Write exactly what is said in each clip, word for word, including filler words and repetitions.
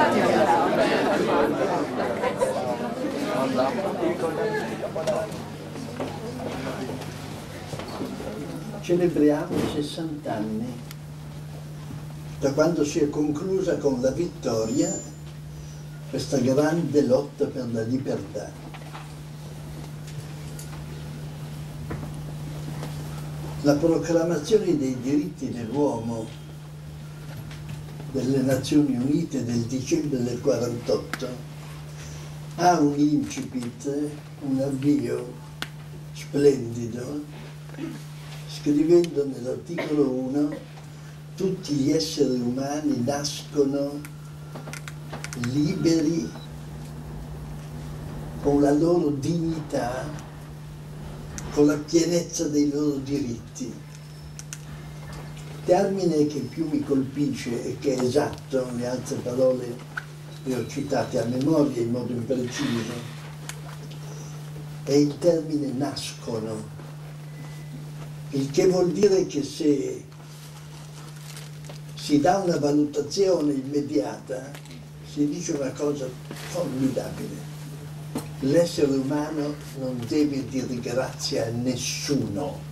Celebriamo i sessanta anni da quando si è conclusa con la vittoria questa grande lotta per la libertà. La proclamazione dei diritti dell'uomo delle Nazioni Unite del dicembre del quarantotto ha un incipit, un avvio splendido, scrivendo nell'articolo uno: tutti gli esseri umani nascono liberi con la loro dignità, con la pienezza dei loro diritti. Termine che più mi colpisce e che è esatto, le altre parole le ho citate a memoria in modo impreciso, è il termine nascono, il che vuol dire che se si dà una valutazione immediata si dice una cosa formidabile: l'essere umano non deve dire grazie a nessuno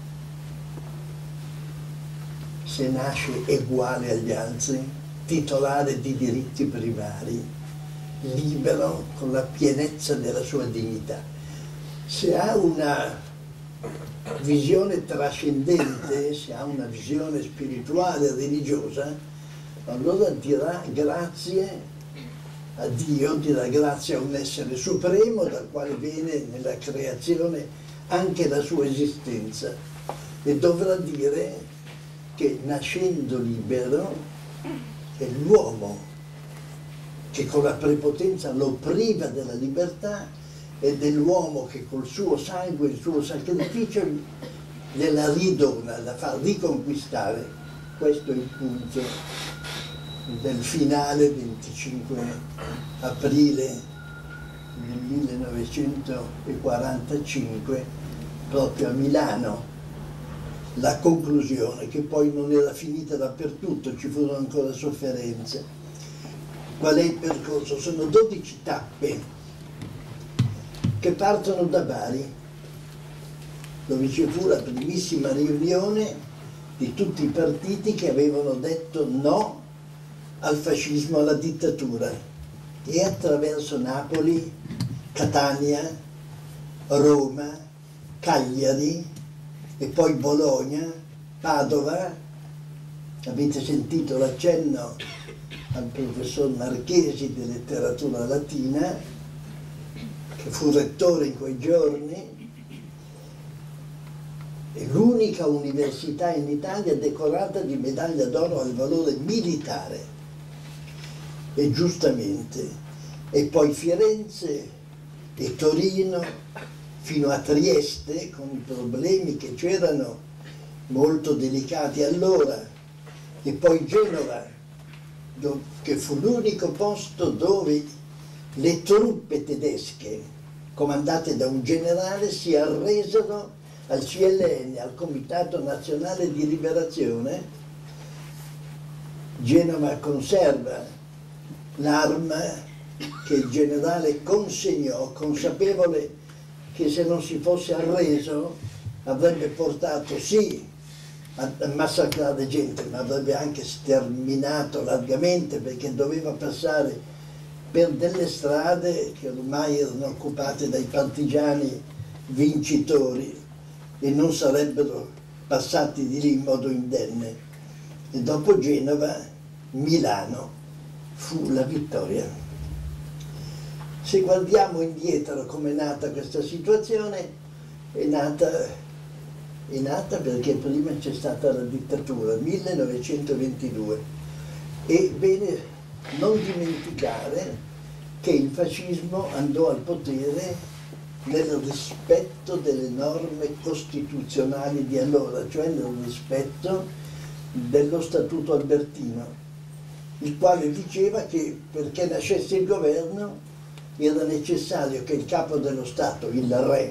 se nasce uguale agli altri, titolare di diritti primari, libero con la pienezza della sua dignità. Se ha una visione trascendente, se ha una visione spirituale, religiosa, allora dirà grazie a Dio, dirà grazie a un essere supremo dal quale viene nella creazione anche la sua esistenza, e dovrà dire che nascendo libero è l'uomo che con la prepotenza lo priva della libertà, ed è l'uomo che col suo sangue, il suo sacrificio gliela ridona, la fa riconquistare. Questo è il punto del finale venticinque aprile del millenovecentoquarantacinque proprio a Milano. La conclusione, che poi non era finita dappertutto, ci furono ancora sofferenze. Qual è il percorso? Sono dodici tappe che partono da Bari, dove ci fu la primissima riunione di tutti i partiti che avevano detto no al fascismo, alla dittatura, e attraverso Napoli, Catania, Roma, Cagliari e poi Bologna, Padova. Avete sentito l'accenno al professor Marchesi di letteratura latina, che fu rettore in quei giorni, è l'unica università in Italia decorata di medaglia d'oro al valore militare, e giustamente, e poi Firenze e Torino, fino a Trieste, con i problemi che c'erano molto delicati allora, e poi Genova, che fu l'unico posto dove le truppe tedesche, comandate da un generale, si arresero al C L N, al Comitato Nazionale di Liberazione. Genova conserva l'arma che il generale consegnò, consapevole che se non si fosse arreso avrebbe portato sì a massacrare gente, ma avrebbe anche sterminato largamente, perché doveva passare per delle strade che ormai erano occupate dai partigiani vincitori e non sarebbero passati di lì in modo indenne. E dopo Genova, Milano fu la vittoria. Se guardiamo indietro come è nata questa situazione, è nata, è nata perché prima c'è stata la dittatura, millenovecentoventidue. E bene non dimenticare che il fascismo andò al potere nel rispetto delle norme costituzionali di allora, cioè nel rispetto dello Statuto Albertino, il quale diceva che perché nascesse il governo era necessario che il capo dello Stato, il re,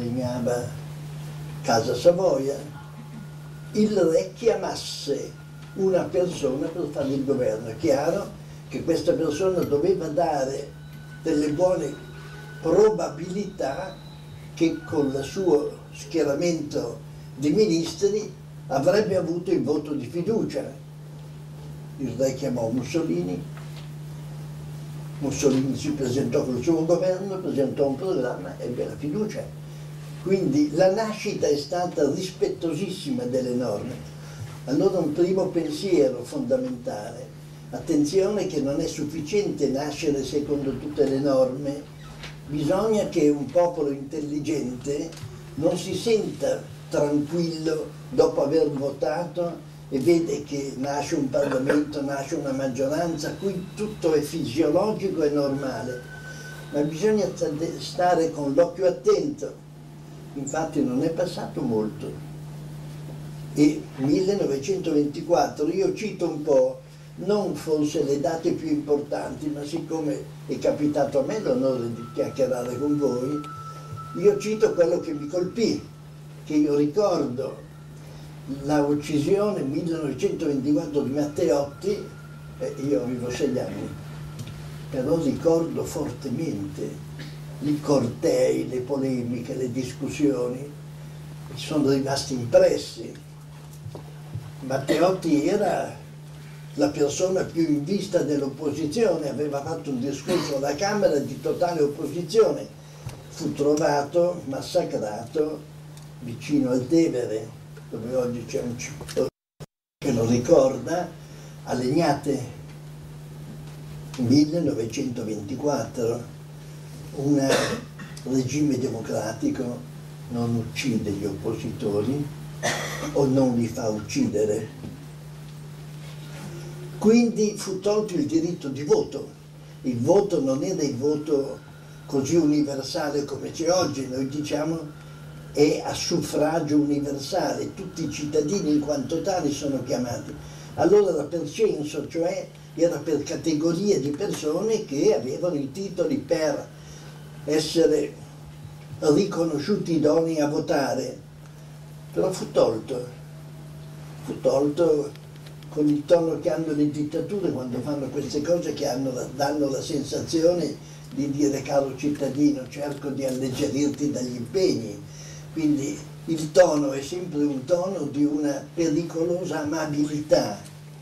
regnava Casa Savoia, il re chiamasse una persona per fare il governo. È chiaro che questa persona doveva dare delle buone probabilità che con il suo schieramento di ministri avrebbe avuto il voto di fiducia. Il re chiamò Mussolini, Mussolini si presentò col suo governo, presentò un programma, ebbe la fiducia. Quindi la nascita è stata rispettosissima delle norme. Allora un primo pensiero fondamentale: attenzione che non è sufficiente nascere secondo tutte le norme, bisogna che un popolo intelligente non si senta tranquillo dopo aver votato e vede che nasce un Parlamento, nasce una maggioranza, qui tutto è fisiologico e normale, ma bisogna stare con l'occhio attento. Infatti non è passato molto. E millenovecentoventiquattro, io cito un po', non forse le date più importanti, ma siccome è capitato a me l'onore di chiacchierare con voi, io cito quello che mi colpì, che io ricordo la uccisione millenovecentoventiquattro di Matteotti, eh, io avevo sei anni, però ricordo fortemente i cortei, le polemiche, le discussioni, mi sono rimasti impressi. Matteotti era la persona più in vista dell'opposizione, aveva fatto un discorso alla Camera di totale opposizione, fu trovato massacrato vicino al Tevere, dove oggi c'è un cittadino che lo ricorda, a Legnate, millenovecentoventiquattro. Un regime democratico non uccide gli oppositori o non li fa uccidere. Quindi fu tolto il diritto di voto. Il voto non era il voto così universale come c'è oggi, noi diciamo è a suffragio universale, tutti i cittadini in quanto tali sono chiamati. Allora era per censo, cioè era per categorie di persone che avevano i titoli per essere riconosciuti idonei a votare, però fu tolto, fu tolto con il tono che hanno le dittature quando fanno queste cose, che hanno, danno la sensazione di dire: caro cittadino, cerco di alleggerirti dagli impegni. Quindi il tono è sempre un tono di una pericolosa amabilità.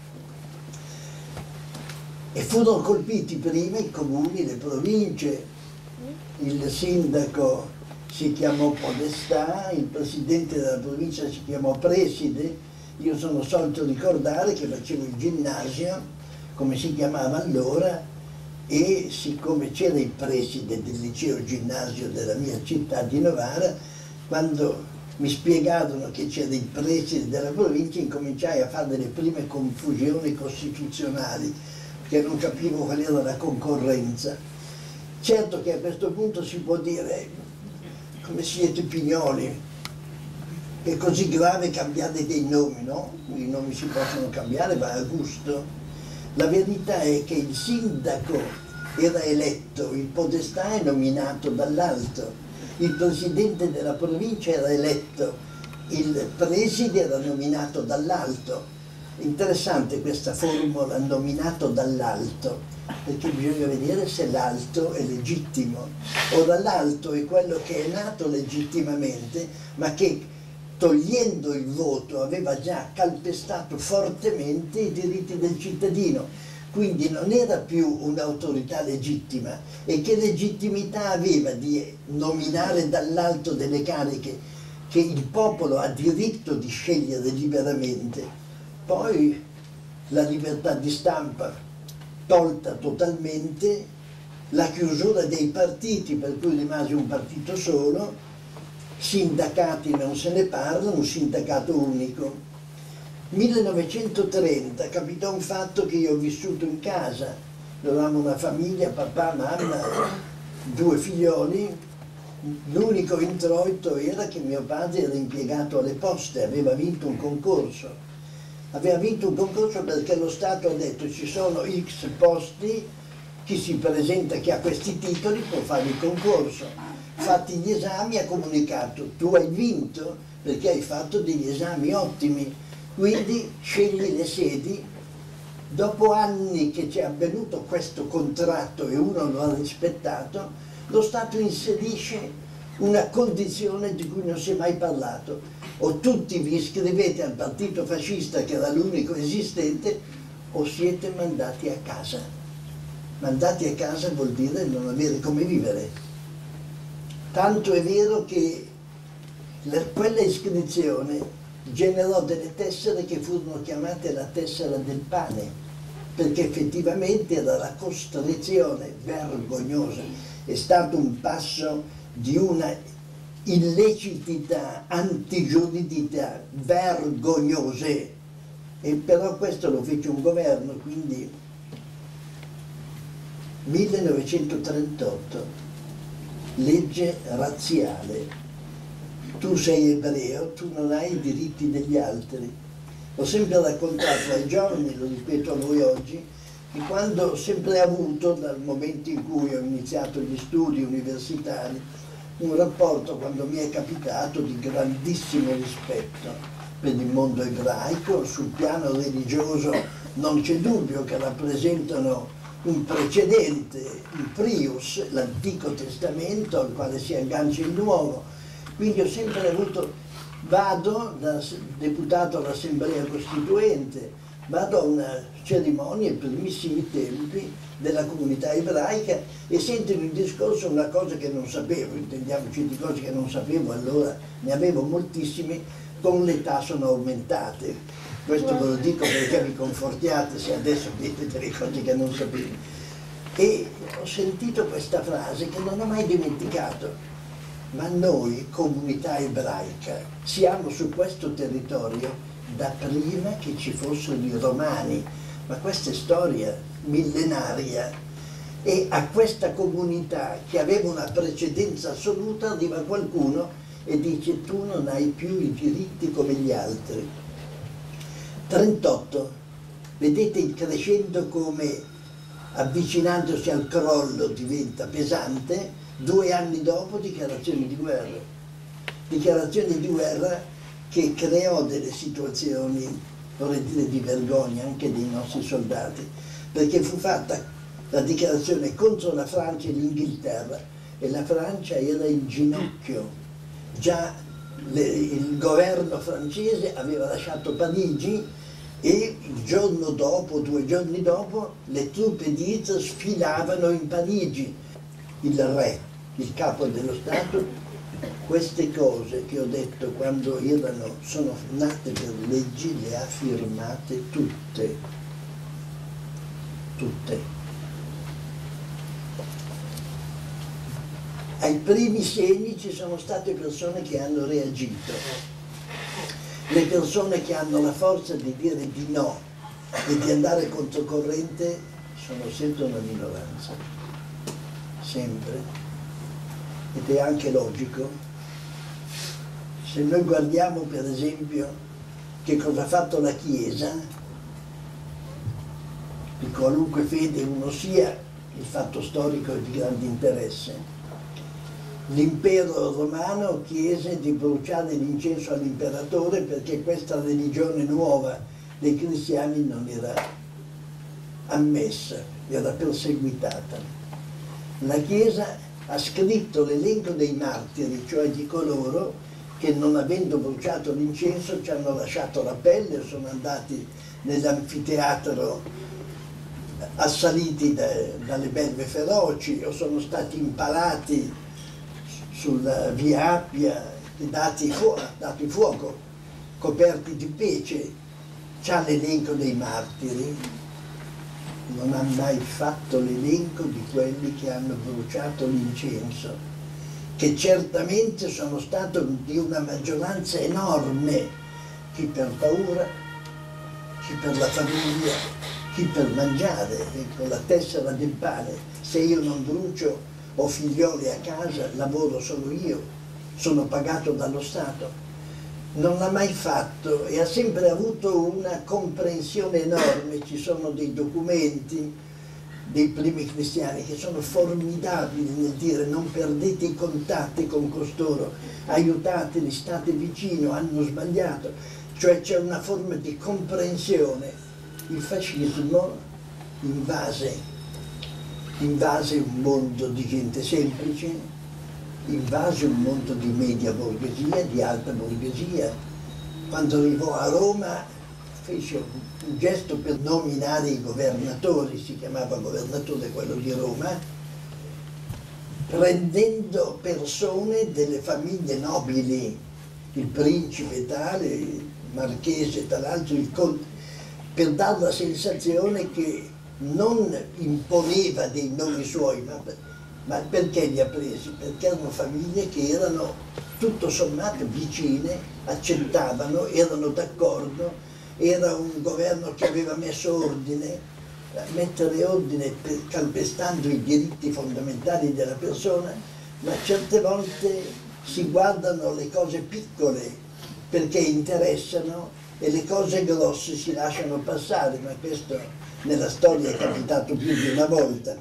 E furono colpiti prima i comuni, le province. Il sindaco si chiamò Podestà, il presidente della provincia si chiamò preside. Io sono solito ricordare che facevo il ginnasio, come si chiamava allora, e siccome c'era il preside del liceo ginnasio della mia città di Novara, quando mi spiegarono che c'era il preside della provincia, incominciai a fare delle prime confusioni costituzionali, perché non capivo qual era la concorrenza. Certo che a questo punto si può dire: come siete pignoli, è così grave cambiare dei nomi, no? I nomi si possono cambiare, va a gusto. La verità è che il sindaco era eletto, il podestà è nominato dall'alto, il presidente della provincia era eletto, il preside era nominato dall'alto. Interessante questa formula, nominato dall'alto, perché bisogna vedere se l'alto è legittimo. Ora l'alto è quello che è nato legittimamente, ma che togliendo il voto aveva già calpestato fortemente i diritti del cittadino, quindi non era più un'autorità legittima. E che legittimità aveva di nominare dall'alto delle cariche che il popolo ha diritto di scegliere liberamente? Poi la libertà di stampa tolta totalmente, la chiusura dei partiti, per cui rimase un partito solo, sindacati non se ne parla, un sindacato unico. millenovecentotrenta capitò un fatto che io ho vissuto in casa, avevamo una famiglia, papà, mamma, due figlioli. L'unico introito era che mio padre era impiegato alle poste, aveva vinto un concorso. Aveva vinto un concorso perché lo Stato ha detto: ci sono X posti, chi si presenta che ha questi titoli può fare il concorso. Fatti gli esami ha comunicato: tu hai vinto perché hai fatto degli esami ottimi. Quindi scegli le sedi, dopo anni che ci è avvenuto questo contratto e uno lo ha rispettato, lo Stato inserisce una condizione di cui non si è mai parlato: o tutti vi iscrivete al partito fascista, che era l'unico esistente, o siete mandati a casa. Mandati a casa vuol dire non avere come vivere. Tanto è vero che la, quella iscrizione generò delle tessere che furono chiamate la tessera del pane, perché effettivamente era la costrizione vergognosa. È stato un passo di una illecitità, antigiuridità vergognose, e però questo lo fece un governo, quindi millenovecentotrentotto, legge razziale. Tu sei ebreo, tu non hai i diritti degli altri. Ho sempre raccontato ai giovani, lo ripeto a voi oggi, che quando ho sempre avuto, dal momento in cui ho iniziato gli studi universitari, un rapporto, quando mi è capitato, di grandissimo rispetto per il mondo ebraico. Sul piano religioso non c'è dubbio che rappresentano un precedente, il Prius, l'Antico Testamento, al quale si aggancia il Nuovo. Quindi ho sempre avuto, vado da deputato all'Assemblea Costituente, vado a una cerimonia ai primissimi tempi della comunità ebraica e sento in un discorso una cosa che non sapevo, intendiamoci, di cose che non sapevo, allora ne avevo moltissime, con l'età sono aumentate. Questo ve lo dico perché vi confortiate se adesso dite delle cose che non sapevo. E ho sentito questa frase che non ho mai dimenticato: ma noi, comunità ebraica, siamo su questo territorio da prima che ci fossero i romani, ma questa è storia millenaria, e a questa comunità che aveva una precedenza assoluta arriva qualcuno e dice: tu non hai più i diritti come gli altri. trentotto, vedete il crescendo come, avvicinandosi al crollo, diventa pesante. Due anni dopo, dichiarazioni di guerra. Dichiarazioni di guerra che creò delle situazioni, vorrei dire, di vergogna anche dei nostri soldati, perché fu fatta la dichiarazione contro la Francia e l'Inghilterra, e la Francia era in ginocchio. Già le, il governo francese aveva lasciato Parigi, e il giorno dopo, due giorni dopo, le truppe di Hitler sfilavano in Parigi. Il re, il capo dello Stato, queste cose che ho detto quando erano, sono nate per leggi, le ha firmate tutte, tutte. Ai primi segni ci sono state persone che hanno reagito, le persone che hanno la forza di dire di no e di andare controcorrente sono sempre una minoranza. Sempre, ed è anche logico. Se noi guardiamo per esempio che cosa ha fatto la Chiesa, di qualunque fede uno sia, il fatto storico è di grande interesse. L'impero romano chiese di bruciare l'incenso all'imperatore perché questa religione nuova dei cristiani non era ammessa, era perseguitata. La Chiesa ha scritto l'elenco dei martiri, cioè di coloro che, non avendo bruciato l'incenso, ci hanno lasciato la pelle o sono andati nell'anfiteatro assaliti da, dalle belve feroci, o sono stati impalati sulla via Appia e dati, fu dati fuoco, coperti di pece. C'ha l'elenco dei martiri. Non ha mai fatto l'elenco di quelli che hanno bruciato l'incenso, che certamente sono stati di una maggioranza enorme, chi per paura, chi per la famiglia, chi per mangiare, ecco, la tessera del pane. Se io non brucio, ho figlioli a casa, lavoro solo io, sono pagato dallo Stato. Non l'ha mai fatto e ha sempre avuto una comprensione enorme. Ci sono dei documenti dei primi cristiani che sono formidabili nel dire: non perdete i contatti con costoro, aiutateli, state vicino, hanno sbagliato. cioè c'è una forma di comprensione. Il fascismo invase, invase un mondo di gente semplice, invase un mondo di media borghesia, di alta borghesia. Quando arrivò a Roma fece un gesto per nominare i governatori, si chiamava governatore quello di Roma, prendendo persone delle famiglie nobili, il principe tale, il marchese tra l'altro, il conte, per dare la sensazione che non imponeva dei nomi suoi, ma, ma perché li ha presi? Perché erano famiglie che erano tutto sommato vicine, accettavano, erano d'accordo, era un governo che aveva messo ordine. Mettere ordine per, calpestando i diritti fondamentali della persona, ma certe volte si guardano le cose piccole perché interessano e le cose grosse si lasciano passare, ma questo nella storia è capitato più di una volta.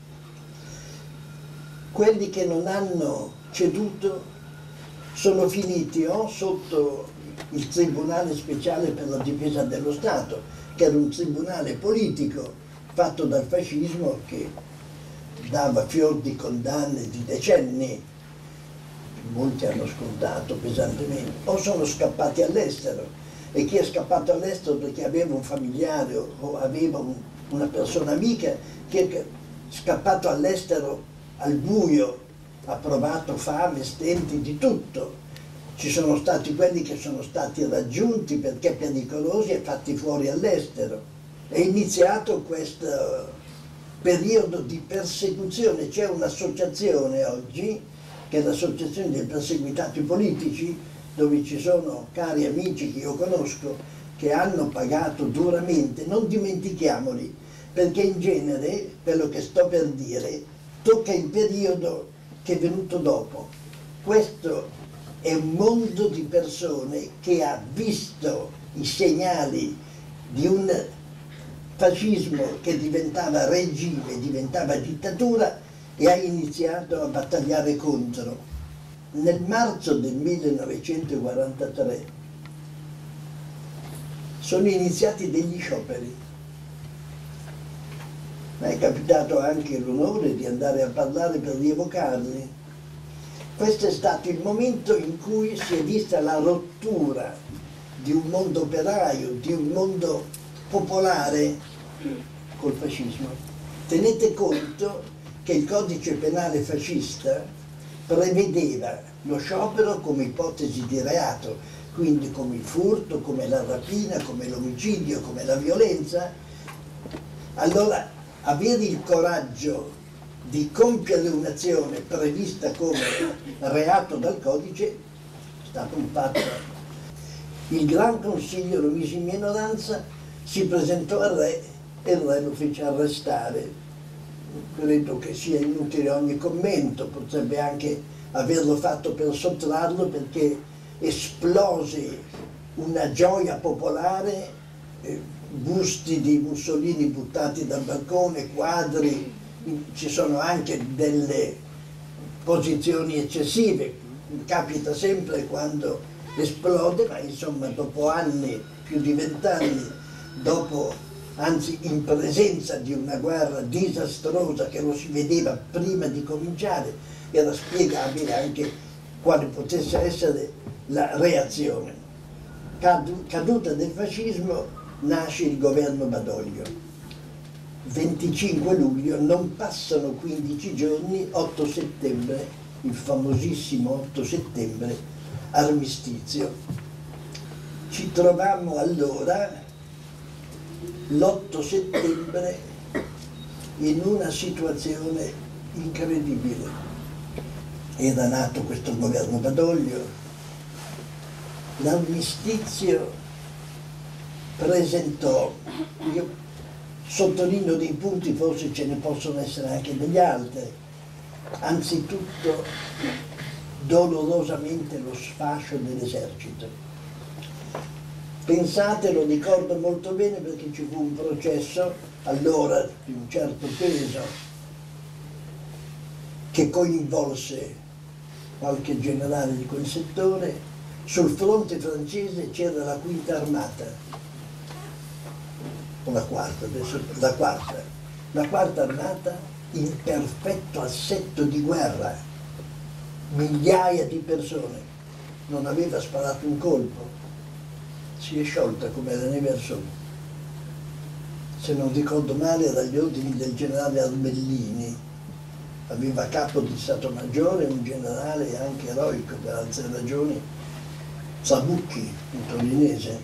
Quelli che non hanno ceduto sono finiti o sotto il Tribunale Speciale per la Difesa dello Stato, che era un tribunale politico fatto dal fascismo che dava fior di condanne di decenni, molti hanno scontato pesantemente, o sono scappati all'estero, e chi è scappato all'estero perché aveva un familiare o aveva un, una persona amica che è scappato all'estero al buio, ha provato fame, stenti, di tutto. Ci sono stati quelli che sono stati raggiunti perché pericolosi e fatti fuori all'estero. È iniziato questo periodo di persecuzione. C'è un'associazione oggi, che è l'Associazione dei Perseguitati Politici, dove ci sono cari amici che io conosco che hanno pagato duramente, non dimentichiamoli, perché in genere quello che sto per dire tocca il periodo che è venuto dopo. Questo è un mondo di persone che ha visto i segnali di un fascismo che diventava regime, diventava dittatura e ha iniziato a battagliare contro. Nel marzo del millenovecentoquarantatré sono iniziati degli scioperi. Mi è capitato anche l'onore di andare a parlare per rievocarli. Questo è stato il momento in cui si è vista la rottura di un mondo operaio, di un mondo popolare col fascismo. Tenete conto che il codice penale fascista prevedeva lo sciopero come ipotesi di reato, quindi come il furto, come la rapina, come l'omicidio, come la violenza. Allora, avere il coraggio di compiere un'azione prevista come reato dal codice è stato un fatto. Il Gran Consiglio lo mise in minoranza, si presentò al re e il re lo fece arrestare. Credo che sia inutile ogni commento, potrebbe anche averlo fatto per sottrarlo, perché esplose una gioia popolare, eh, busti di Mussolini buttati dal balcone, quadri, ci sono anche delle posizioni eccessive, capita sempre quando esplode, ma insomma dopo anni, più di vent'anni, dopo, anzi in presenza di una guerra disastrosa che lo si vedeva prima di cominciare, era spiegabile anche quale potesse essere la reazione. Caduta del fascismo, nasce il governo Badoglio. venticinque luglio, non passano quindici giorni, otto settembre, il famosissimo otto settembre, armistizio. Ci trovammo allora, l'otto settembre, in una situazione incredibile. Era nato questo governo Badoglio, l'armistizio presentò, io sottolineo dei punti, forse ce ne possono essere anche degli altri. Anzitutto, dolorosamente lo sfascio dell'esercito. Pensate, lo ricordo molto bene perché ci fu un processo allora di un certo peso che coinvolse qualche generale di quel settore, sul fronte francese c'era la quinta armata, o la quarta, adesso la quarta, la quarta armata in perfetto assetto di guerra, migliaia di persone, non aveva sparato un colpo, si è sciolta come la neve al sole. Se non ricordo male era agli ordini del generale Arbellini, aveva capo di Stato Maggiore un generale anche eroico per altre ragioni, Zabucchi, un torinese.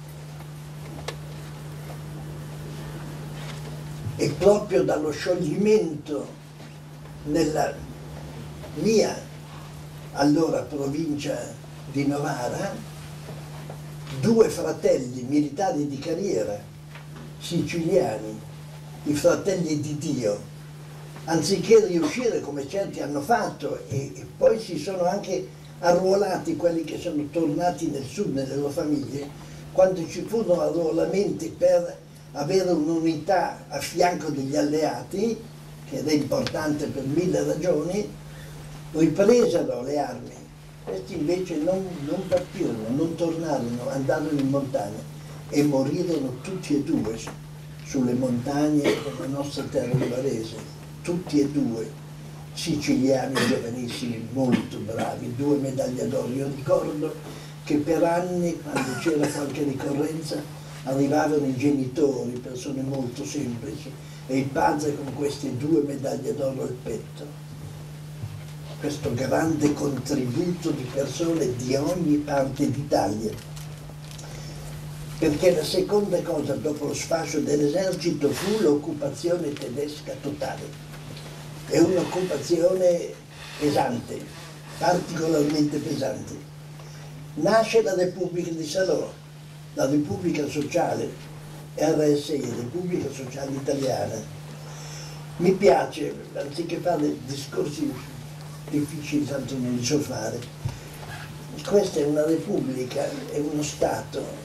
E proprio dallo scioglimento nella mia allora provincia di Novara, due fratelli militari di carriera siciliani, i fratelli di Dio, anziché riuscire come certi hanno fatto, e, e poi si sono anche arruolati quelli che sono tornati nel sud, nelle loro famiglie, quando ci furono arruolamenti per avere un'unità a fianco degli alleati, che era importante per mille ragioni, ripresero le armi. Questi invece non, non partirono, non tornarono, andarono in montagna e morirono tutti e due sulle montagne della nostra terra di Varese, tutti e due, siciliani giovanissimi, molto bravi, due medaglie d'oro. Io ricordo che per anni, quando c'era qualche ricorrenza, arrivavano i genitori, persone molto semplici, e il padre con queste due medaglie d'oro al petto. Questo grande contributo di persone di ogni parte d'Italia. Perché la seconda cosa dopo lo sfascio dell'esercito fu l'occupazione tedesca totale. È un'occupazione pesante, particolarmente pesante. Nasce la Repubblica di Salò, la Repubblica Sociale, R S I, Repubblica Sociale Italiana. Mi piace, anziché fare discorsi difficili, tanto non li so fare, questa è una Repubblica, è uno Stato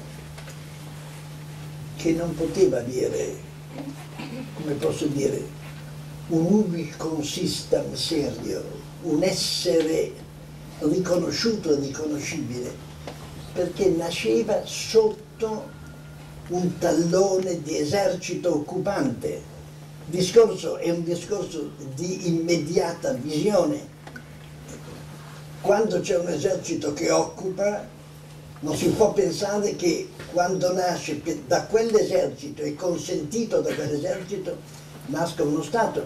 che non poteva avere, come posso dire, un ubicon system serio, un essere riconosciuto e riconoscibile, perché nasceva sotto un tallone di esercito occupante. Il discorso è un discorso di immediata visione. Quando c'è un esercito che occupa, non si può pensare che quando nasce, che da quell'esercito è consentito da quell'esercito, nasca uno Stato.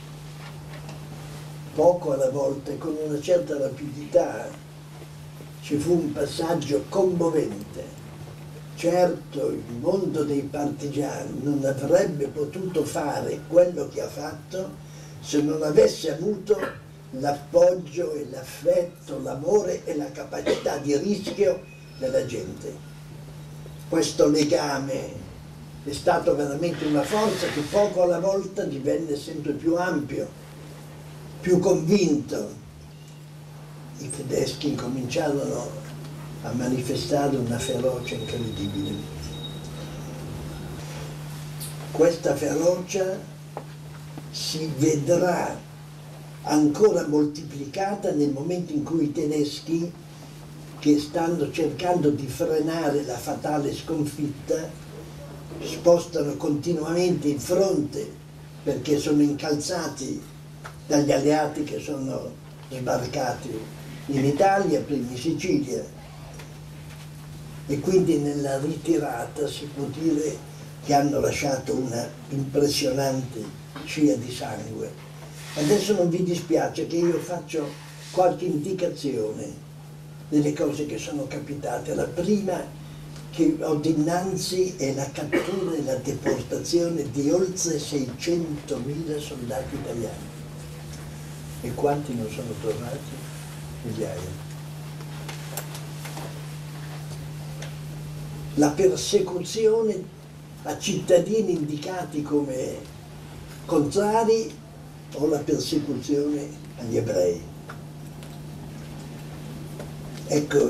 Poco alla volta e con una certa rapidità ci fu un passaggio commovente. Certo, il mondo dei partigiani non avrebbe potuto fare quello che ha fatto se non avesse avuto l'appoggio e l'affetto, l'amore e la capacità di rischio della gente. Questo legame è stato veramente una forza che poco alla volta divenne sempre più ampio, più convinto. I tedeschi incominciarono a manifestare una ferocia incredibile. Questa ferocia si vedrà ancora moltiplicata nel momento in cui i tedeschi, che stanno cercando di frenare la fatale sconfitta, spostano continuamente il fronte perché sono incalzati dagli alleati che sono sbarcati in Italia, prima in Sicilia, e quindi nella ritirata si può dire che hanno lasciato una impressionante scia di sangue. Adesso non vi dispiace che io faccio qualche indicazione delle cose che sono capitate. La prima che ho dinanzi è la cattura e la deportazione di oltre seicentomila soldati italiani. E quanti non sono tornati? Migliaia. La persecuzione a cittadini indicati come contrari o la persecuzione agli ebrei. Ecco,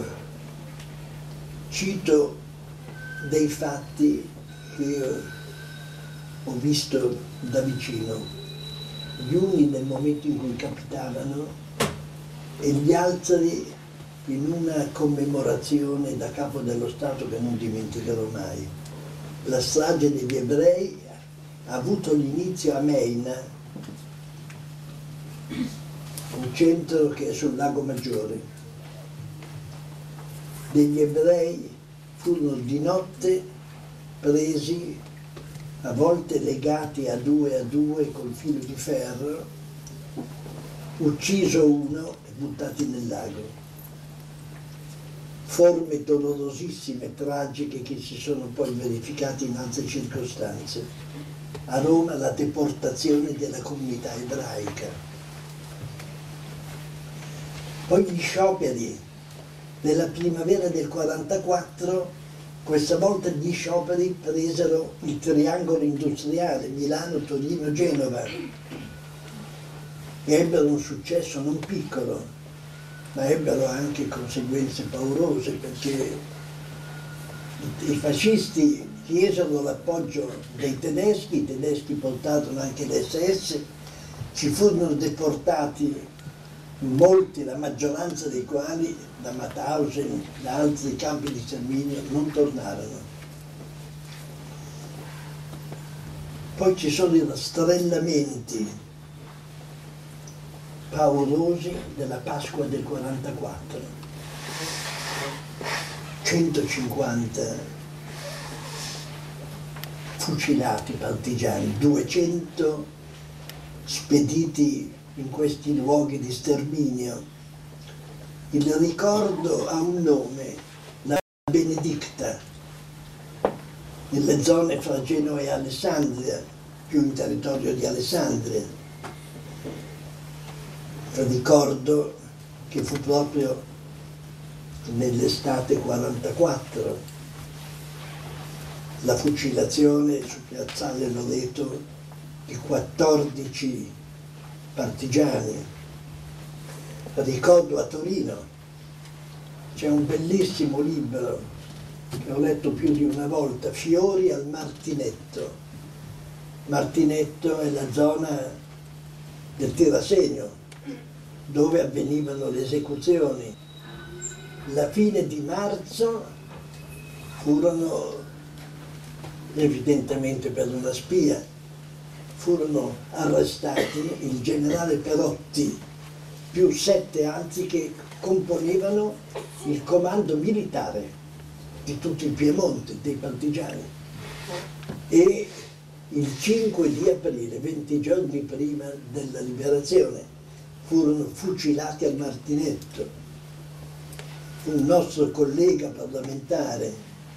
cito dei fatti che io ho visto da vicino, gli uni nel momento in cui capitavano e gli altri in una commemorazione da capo dello Stato che non dimenticherò mai. La strage degli ebrei ha avuto l'inizio a Meina, un centro che è sul Lago Maggiore. Degli ebrei furono di notte presi, a volte legati a due a due col filo di ferro, ucciso uno e buttati nel lago. Forme dolorosissime, tragiche, che si sono poi verificate in altre circostanze. A Roma la deportazione della comunità ebraica. Poi gli scioperi della primavera del quarantaquattro, questa volta gli scioperi presero il triangolo industriale, Milano, Torino, Genova, e ebbero un successo non piccolo, ma ebbero anche conseguenze paurose, perché i fascisti chiesero l'appoggio dei tedeschi, i tedeschi portarono anche l'esse esse, ci furono deportati molti, la maggioranza dei quali da Mauthausen, da altri campi di sterminio, non tornarono. Poi ci sono i rastrellamenti paurosi della Pasqua del quarantaquattro. centocinquanta fucilati partigiani, duecento spediti in questi luoghi di sterminio. Il ricordo ha un nome, la Benedicta, nelle zone fra Genova e Alessandria, più in territorio di Alessandria. Ricordo che fu proprio nell'estate quarantaquattro la fucilazione su piazzale Loreto di quattordici partigiani. Ricordo a Torino, c'è un bellissimo libro che ho letto più di una volta, Fiori al Martinetto. Martinetto è la zona del Tirasegno, dove avvenivano le esecuzioni. La fine di marzo furono, evidentemente per una spia, furono arrestati il generale Perotti più sette altri che componevano il comando militare di tutto il Piemonte, dei partigiani. E il cinque di aprile, venti giorni prima della liberazione, furono fucilati al Martinetto. Un nostro collega parlamentare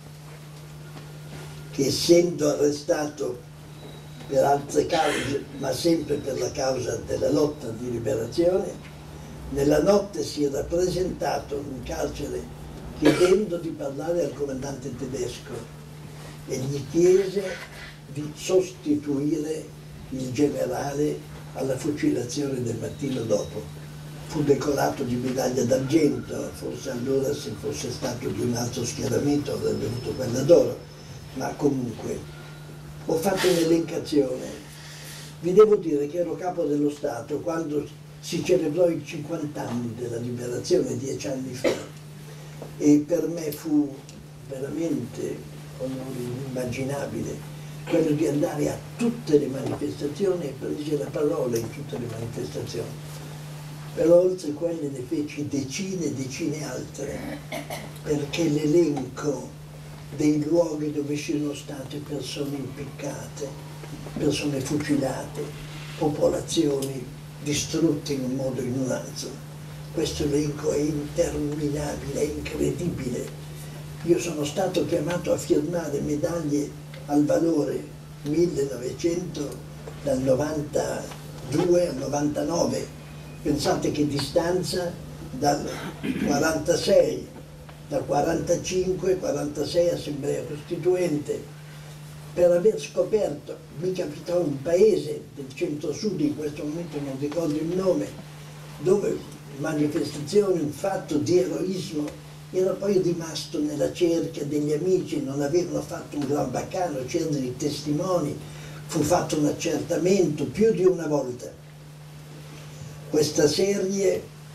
che, essendo arrestato per altre cause, ma sempre per la causa della lotta di liberazione, nella notte si era presentato in carcere chiedendo di parlare al comandante tedesco e gli chiese di sostituire il generale alla fucilazione del mattino dopo. Fu decorato di medaglia d'argento, forse allora se fosse stato di un altro schieramento avrebbe avuto quella d'oro, ma comunque ho fatto un'elencazione. Vi devo dire che ero capo dello Stato quando si celebrò i cinquanta anni della liberazione, dieci anni fa, e per me fu veramente inimmaginabile quello di andare a tutte le manifestazioni e prese la parola in tutte le manifestazioni. Però oltre quelle ne feci decine e decine altre, perché l'elenco dei luoghi dove ci sono state persone impiccate, persone fucilate, popolazioni distrutte in un modo o in un altro. Questo elenco è interminabile, è incredibile. Io sono stato chiamato a firmare medaglie al valore millenovecento dal novantadue al novantanove. Pensate che distanza dal quarantasei, dal quarantacinque quarantasei Assemblea Costituente, per aver scoperto, mi capitò un paese del centro-sud, in questo momento non ricordo il nome, dove manifestazione, un fatto di eroismo, era poi rimasto nella cerchia degli amici, non avevano fatto un gran baccano, c'erano dei testimoni, fu fatto un accertamento più di una volta. Questa serie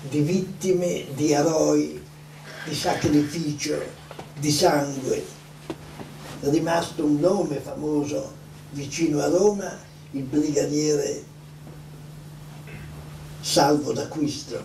di vittime, di eroi, di sacrificio, di sangue. È rimasto un nome famoso vicino a Roma, il brigadiere Salvo d'Acquisto,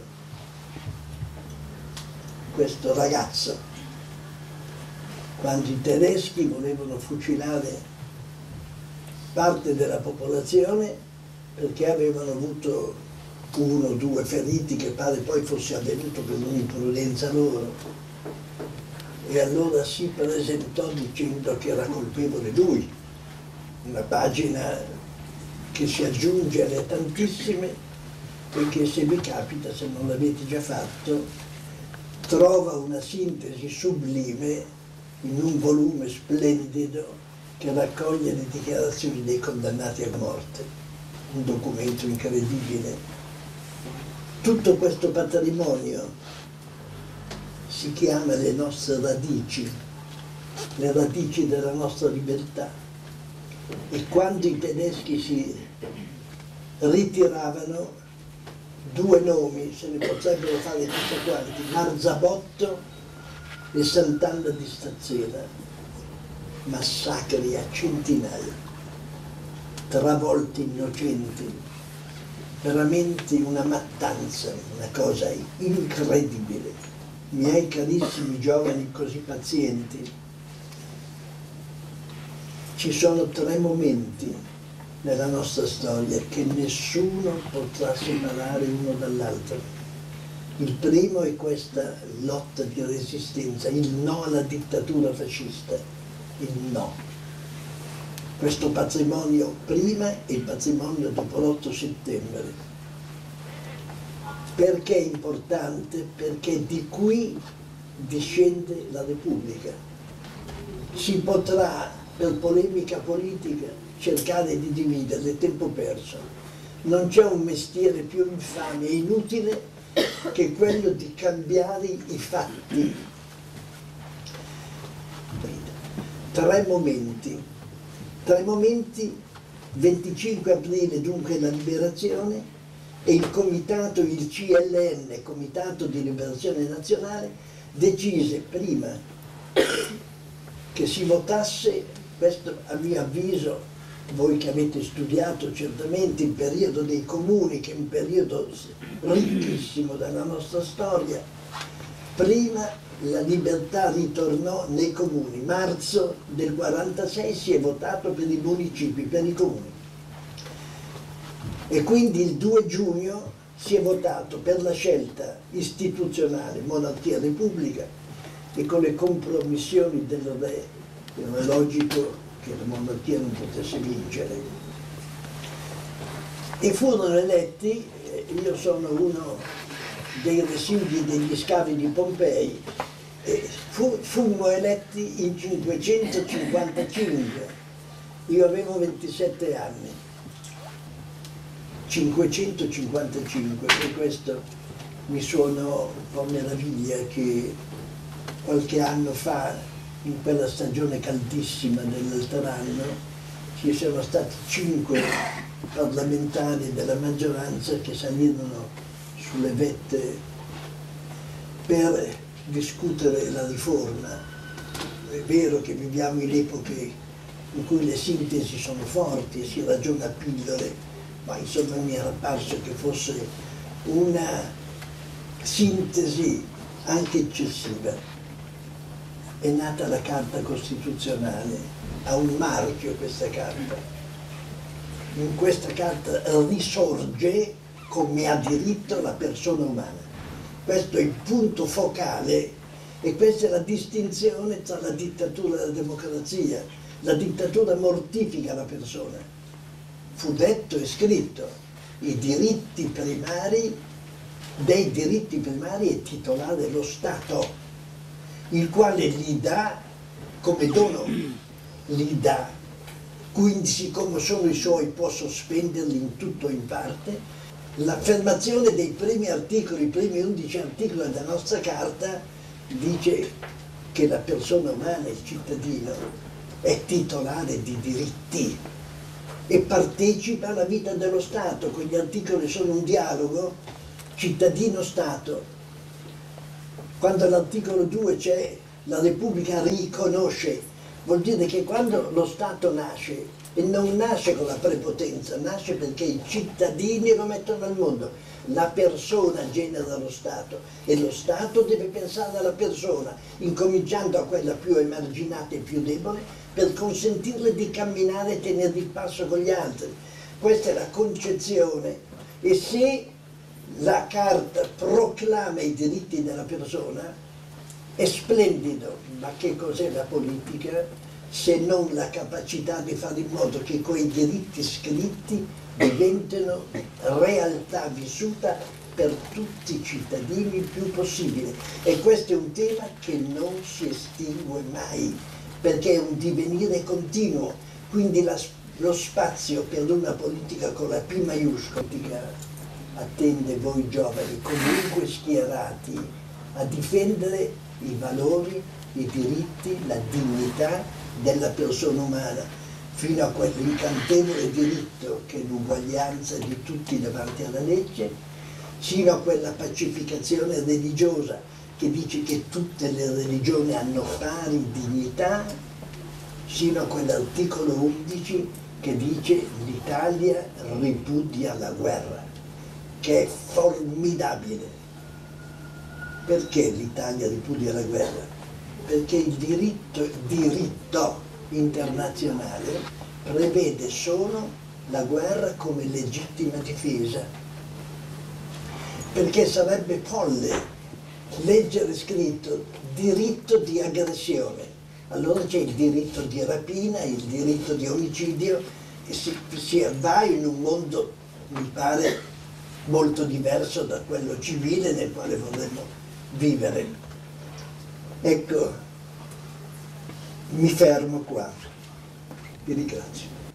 questo ragazzo, quando i tedeschi volevano fucilare parte della popolazione perché avevano avuto uno o due feriti, che pare poi fosse avvenuto per un'imprudenza loro, e allora si presentò dicendo che era colpevole lui, una pagina che si aggiunge alle tantissime e che, se vi capita, se non l'avete già fatto, trova una sintesi sublime in un volume splendido che raccoglie le dichiarazioni dei condannati a morte, un documento incredibile. Tutto questo patrimonio si chiama le nostre radici, le radici della nostra libertà. E quando i tedeschi si ritiravano, due nomi se ne potrebbero fare tutti quanti: Marzabotto e Sant'Anna di Stazzera. Massacri a centinaia, travolti innocenti, veramente una mattanza, una cosa incredibile. Miei carissimi giovani così pazienti, ci sono tre momenti nella nostra storia che nessuno potrà separare uno dall'altro. Il primo è questa lotta di resistenza, il no alla dittatura fascista, il no. Questo patrimonio prima e il patrimonio dopo l'otto settembre. Perché è importante? Perché di qui discende la Repubblica. Si potrà, per polemica politica, cercare di dividerle, tempo perso. Non c'è un mestiere più infame e inutile che quello di cambiare i fatti. Tre momenti, tre momenti, venticinque aprile dunque la liberazione, e il comitato, il C L N, Comitato di Liberazione Nazionale, decise prima che si votasse, questo a mio avviso, voi che avete studiato certamente il periodo dei comuni, che è un periodo ricchissimo della nostra storia, prima la libertà ritornò nei comuni. Marzo del quarantasei si è votato per i municipi, per i comuni. E quindi il due giugno si è votato per la scelta istituzionale, monarchia-repubblica, e con le compromissioni del re era logico che la monarchia non potesse vincere. E furono eletti, io sono uno dei residui degli scavi di Pompei, e fu, fummo eletti in cinquecentocinquantacinque, io avevo ventisette anni, cinquecentocinquantacinque, e questo mi suonò un po' meraviglia che qualche anno fa, in quella stagione caldissima dell'altro anno, ci sono stati cinque parlamentari della maggioranza che salirono sulle vette per discutere la riforma. È vero che viviamo in epoche in cui le sintesi sono forti e si ragiona a pillole, ma insomma mi era parso che fosse una sintesi anche eccessiva. È nata la Carta Costituzionale, ha un marchio questa Carta. In questa Carta risorge come ha diritto la persona umana. Questo è il punto focale e questa è la distinzione tra la dittatura e la democrazia. La dittatura mortifica la persona. Fu detto e scritto: i diritti primari, dei diritti primari è titolare lo Stato, il quale li dà come dono, li dà. Quindi, siccome sono i suoi, può sospenderli in tutto o in parte. L'affermazione dei primi articoli, i primi undici articoli della nostra Carta, dice che la persona umana, il cittadino, è titolare di diritti e partecipa alla vita dello Stato. Quegli articoli sono un dialogo cittadino-stato. Quando all'articolo due c'è la Repubblica riconosce, vuol dire che quando lo Stato nasce, e non nasce con la prepotenza, nasce perché i cittadini lo mettono al mondo. La persona genera lo Stato e lo Stato deve pensare alla persona, incominciando a quella più emarginata e più debole, per consentirle di camminare e tenere il passo con gli altri. Questa è la concezione, e se la Carta proclama i diritti della persona è splendido, ma che cos'è la politica se non la capacità di fare in modo che quei diritti scritti diventino realtà vissuta per tutti i cittadini il più possibile? E questo è un tema che non si estingue mai, perché è un divenire continuo, quindi la, lo spazio per una politica con la P maiuscola attende voi giovani, comunque schierati, a difendere i valori, i diritti, la dignità della persona umana, fino a quell'incantevole diritto che è l'uguaglianza di tutti davanti alla legge, fino a quella pacificazione religiosa che dice che tutte le religioni hanno pari dignità, fino a quell'articolo undici che dice l'Italia ripudia la guerra, che è formidabile. Perché l'Italia ripudia la guerra? Perché il diritto, diritto internazionale prevede solo la guerra come legittima difesa, perché sarebbe folle leggere scritto diritto di aggressione. Allora c'è il diritto di rapina, il diritto di omicidio, e si, si va in un mondo, mi pare, molto diverso da quello civile nel quale vorremmo vivere. Ecco, mi fermo qua. Vi ringrazio.